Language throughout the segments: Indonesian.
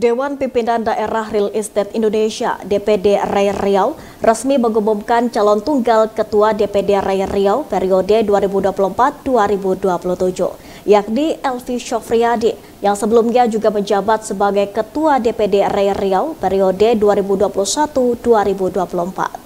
Dewan Pimpinan Daerah Real Estate Indonesia (DPD RAI Riau) resmi mengumumkan calon tunggal Ketua DPD RAI Riau periode 2024-2027, yakni Elvi Syofriyadi, yang sebelumnya juga menjabat sebagai Ketua DPD RAI Riau periode 2021-2024.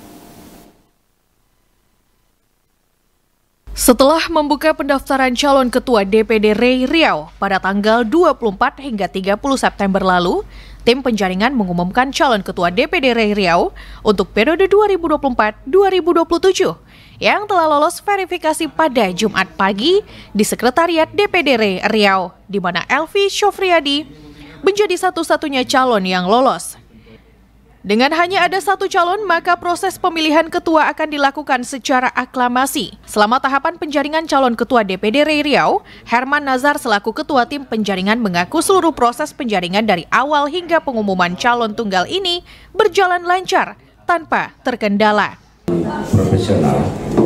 Setelah membuka pendaftaran calon ketua DPD RAI Riau pada tanggal 24 hingga 30 September lalu, tim penjaringan mengumumkan calon ketua DPD RAI Riau untuk periode 2024-2027 yang telah lolos verifikasi pada Jumat pagi di Sekretariat DPD RAI Riau, di mana Elvi Syofriyadi menjadi satu-satunya calon yang lolos. Dengan hanya ada satu calon, maka proses pemilihan ketua akan dilakukan secara aklamasi. Selama tahapan penjaringan calon ketua DPD RAI Riau, Herman Nazar selaku ketua tim penjaringan mengaku seluruh proses penjaringan dari awal hingga pengumuman calon tunggal ini berjalan lancar tanpa terkendala. Profesional,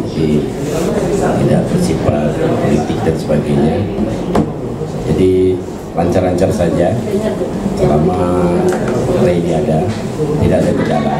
tidak bersifat politik dan sebagainya. Jadi lancar-lancar saja selama ini ada, tidak ada kendala.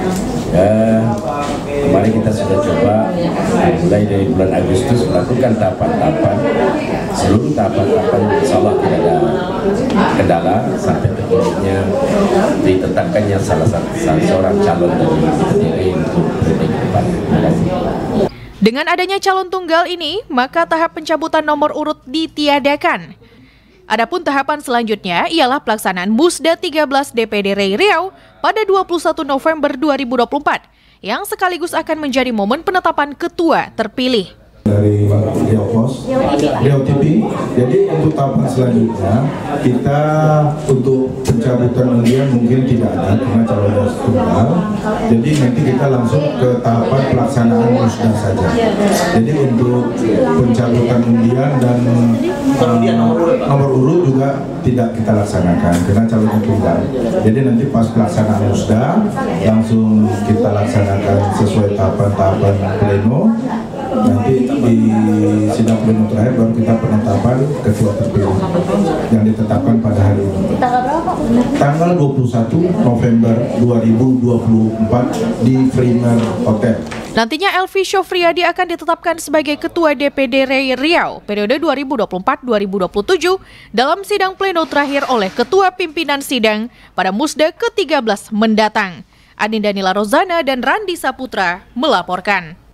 Kemarin kita sudah coba mulai dari bulan Agustus melakukan tahapan-tahapan, seluruh tahapan-tahapan insya Allah tidak ada kendala sampai terpilihnya ditetapkannya salah seorang calon dari untuk periode depan. Dengan adanya calon tunggal ini, maka tahap pencabutan nomor urut ditiadakan. Adapun tahapan selanjutnya ialah pelaksanaan Musda 13 DPD RAI Riau pada 21 November 2024 yang sekaligus akan menjadi momen penetapan ketua terpilih. Dari Riau Pos, Riau TV. Jadi untuk tahapan selanjutnya kita untuk pencabutan undian mungkin tidak ada karena calonnya tunggal. Jadi nanti kita langsung ke tahapan pelaksanaan musda saja. Jadi untuk pencabutan undian dan nomor urut juga tidak kita laksanakan karena calonnya tunggal. Jadi nanti pas pelaksanaan musda langsung kita laksanakan sesuai tahapan-tahapan pleno. Nanti di sidang pleno terakhir baru kita penetapan ketua terpilih yang ditetapkan pada hari ini. Tanggal 21 November 2024 di Freeman Hotel. Nantinya Elvi Syofriyadi akan ditetapkan sebagai Ketua DPD RAI Riau periode 2024-2027 dalam sidang pleno terakhir oleh Ketua Pimpinan Sidang pada Musda ke-13 mendatang. Adinda Nila Rozana dan Randi Saputra melaporkan.